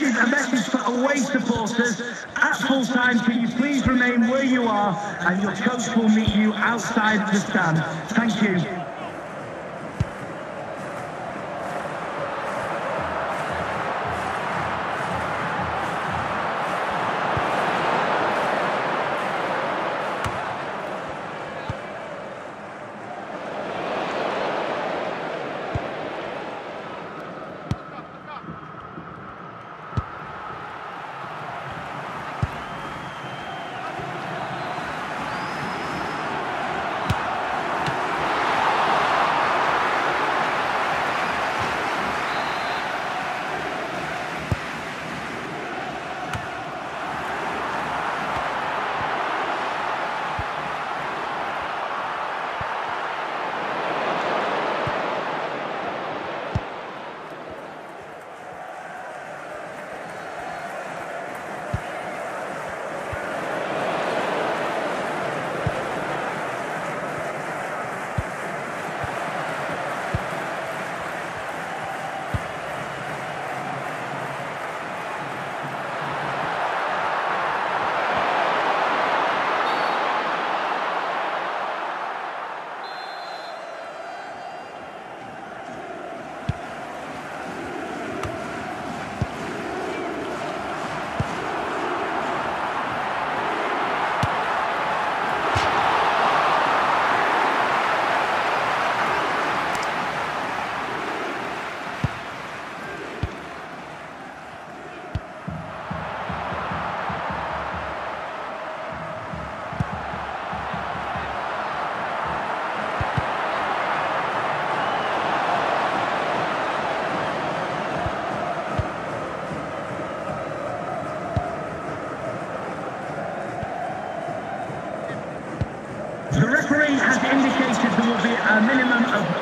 is a message for away supporters. At full time, can you please remain where you are, and your coach will meet you outside the stand. Thank you. The referee has indicated there will be a minimum of